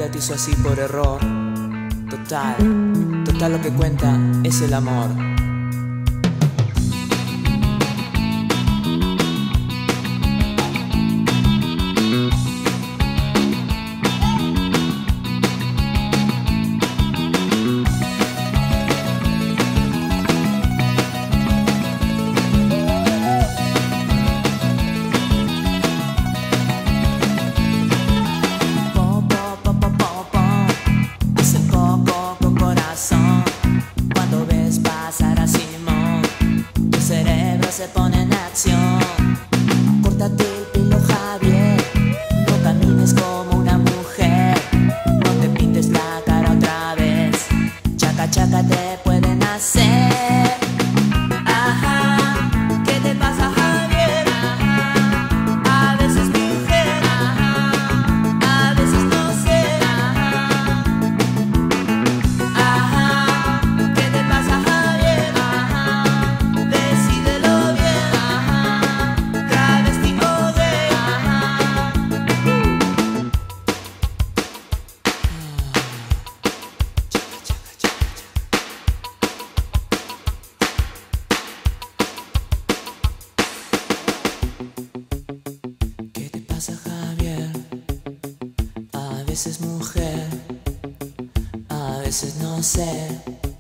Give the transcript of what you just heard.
vida te hizo así por error. Total, total lo que cuenta es el amor. Se pone en acción. Córtate el pelo, Javier. No camines como una mujer. No te pintes la cara otra vez. Chaca, chaca te pueden hacer. Ajá, ¿qué te pasa, Javier? Ajá, a veces mujer. Ajá, a veces no sé. Ajá, ¿qué te pasa, Javier? Ajá, decídelo. Javier, a veces mujer, a veces no sé.